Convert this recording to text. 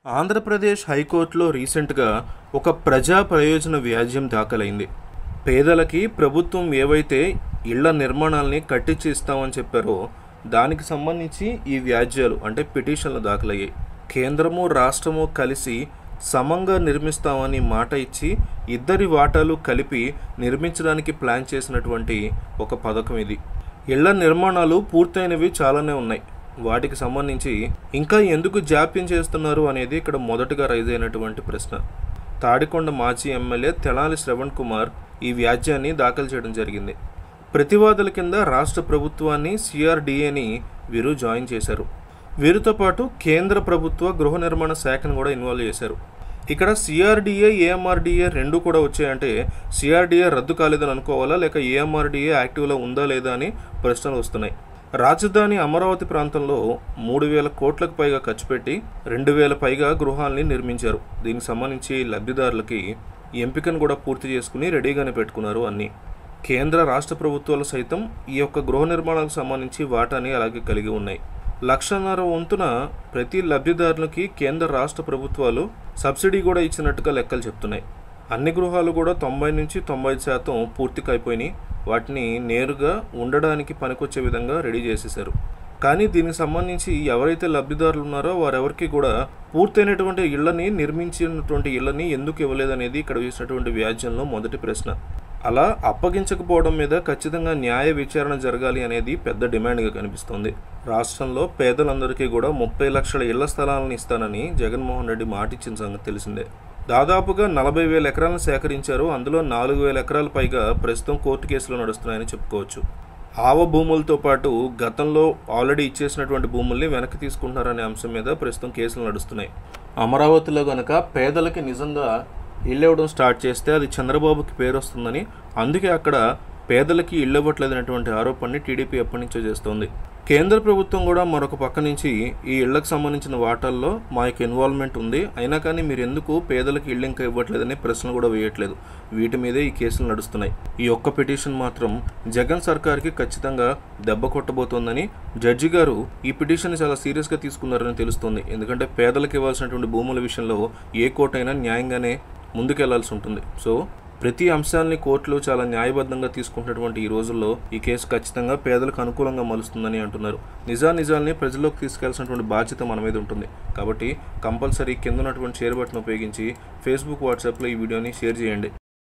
ఆంధ్రప్రదేశ్ హైకోర్టులో రీసెంట్గా ఒక ప్రజా ప్రయోజన వ్యాజ్యం దాఖలైంది. పేదలకి ప్రభుత్వం ఏవైతే ఇళ్ల నిర్మాణాలని కట్టించి ఇస్తామని చెప్పారో దానికి సంబంధించి ఈ వ్యాజ్యాలు అంటే పిటిషన్లు దాఖలయ్యాయి. కేంద్రము రాష్ట్రము కలిసి సమంగా నిర్మిస్తామని మాట ఇచ్చి ఇద్దరి వాటాలు కలిపి నిర్మించడానికి ప్లాన్ చేసినటువంటి ఒక పథకం ఇది. ఇళ్ల నిర్మాణాలు పూర్తయినవి చాలానే ఉన్నాయి. వాటికి సంబంధించి ఇంకా ఎందుకు జాప్యం చేస్తున్నారు అనేది ఇక్కడ మొదటగా రైజ్ అయినటువంటి ప్రశ్న. తాడికొండ మాజీ ఎమ్మెల్యే తెనాలి శ్రవణ్ కుమార్ ఈ వ్యాజ్యాన్ని దాఖలు చేయడం జరిగింది. ప్రతివాదుల కింద రాష్ట్ర ప్రభుత్వాన్ని సిఆర్డీఏని వీరు జాయిన్ చేశారు. వీరితో పాటు కేంద్ర ప్రభుత్వ గృహ నిర్మాణ శాఖను కూడా ఇన్వాల్వ్ చేశారు. ఇక్కడ సిఆర్డీఏ ఏఎంఆర్డీఏ రెండు కూడా వచ్చాయంటే సిఆర్డీఏ రద్దు కాలేదని అనుకోవాలా, లేక ఏఎంఆర్డీఏ యాక్టివ్లో ఉందా లేదా అని ప్రశ్నలు వస్తున్నాయి. రాజధాని అమరావతి ప్రాంతంలో 3,000 కోట్లకు పైగా ఖర్చు పెట్టి 2,000 పైగా గృహాలని నిర్మించారు. దీనికి సంబంధించి లబ్ధిదారులకి ఎంపికను కూడా పూర్తి చేసుకుని రెడీగానే పెట్టుకున్నారు. అన్నీ కేంద్ర రాష్ట్ర ప్రభుత్వాలు సైతం ఈ యొక్క గృహ నిర్మాణాలకు సంబంధించి వాటాని అలాగే కలిగి ఉన్నాయి. 1,50,000 వంతున ప్రతి లబ్ధిదారులకి కేంద్ర రాష్ట్ర ప్రభుత్వాలు సబ్సిడీ కూడా ఇచ్చినట్టుగా లెక్కలు చెప్తున్నాయి. అన్ని గృహాలు కూడా 90 నుంచి 95% పూర్తిగా అయిపోయినాయి. వాటిని నేరుగా ఉండడానికి పనికొచ్చే విధంగా రెడీ చేసేశారు. కానీ దీనికి సంబంధించి ఎవరైతే లబ్ధిదారులు ఉన్నారో వారెవరికి కూడా పూర్తయినటువంటి ఇళ్లని నిర్మించినటువంటి ఇళ్లని ఎందుకు ఇవ్వలేదనేది ఇక్కడ వేసినటువంటి వ్యాజ్యంలో మొదటి ప్రశ్న. అలా అప్పగించకపోవడం మీద ఖచ్చితంగా న్యాయ విచారణ జరగాలి అనేది పెద్ద డిమాండ్గా కనిపిస్తోంది. రాష్ట్రంలో పేదలందరికీ కూడా 30 లక్షల ఇళ్ల స్థలాలను ఇస్తానని జగన్మోహన్ రెడ్డి మాటిచ్చిన సంగతి తెలిసిందే. దాదాపుగా 40,000 ఎకరాలను సేకరించారు. అందులో 4,000 ఎకరాల పైగా ప్రస్తుతం కోర్టు కేసులు నడుస్తున్నాయని చెప్పుకోవచ్చు. ఆవ భూములతో పాటు గతంలో ఆల్రెడీ ఇచ్చేసినటువంటి భూముల్ని వెనక్కి తీసుకుంటున్నారనే అంశం మీద ప్రస్తుతం కేసులు నడుస్తున్నాయి. అమరావతిలో కనుక పేదలకి నిజంగా ఇళ్ళు ఇవ్వడం స్టార్ట్ చేస్తే అది చంద్రబాబుకి పేరు వస్తుందని, అందుకే అక్కడ పేదలకి ఇళ్ళు ఇవ్వట్లేదనేటువంటి ఆరోపణని టీడీపీ ఎప్పటి నుంచో చేస్తోంది. కేంద్ర ప్రభుత్వం కూడా మరొక పక్క నుంచి ఈ ఇళ్లకు సంబంధించిన వాటాల్లో మా యొక్క ఇన్వాల్వ్మెంట్ ఉంది, అయినా కానీ మీరు ఎందుకు పేదలకు ఇళ్ళు ఇంకా ఇవ్వట్లేదని ప్రశ్నలు కూడా వేయట్లేదు. వీటి మీదే ఈ కేసులు నడుస్తున్నాయి. ఈ ఒక్క పిటిషన్ మాత్రం జగన్ సర్కార్కి ఖచ్చితంగా దెబ్బ కొట్టబోతోందని జడ్జి గారు ఈ పిటిషన్ చాలా సీరియస్గా తీసుకున్నారని తెలుస్తుంది. ఎందుకంటే పేదలకు ఇవ్వాల్సినటువంటి భూముల విషయంలో ఏ కోర్టు అయినా న్యాయంగానే ముందుకెళ్లాల్సి ఉంటుంది. సో ప్రతి అంశాలని కోర్టులో చాలా న్యాయబద్ధంగా తీసుకుంటున్నటువంటి ఈ రోజుల్లో ఈ కేసు ఖచ్చితంగా పేదలకు అనుకూలంగా మలుస్తుందని అంటున్నారు. నిజాల్ని ప్రజల్లోకి తీసుకెళ్లాల్సినటువంటి బాధ్యత మన మీద ఉంటుంది. కాబట్టి కంపల్సరీ కింద ఉన్నటువంటి షేర్ బటన్ ఉపయోగించి ఫేస్బుక్, వాట్సాప్లో ఈ వీడియోని షేర్ చేయండి.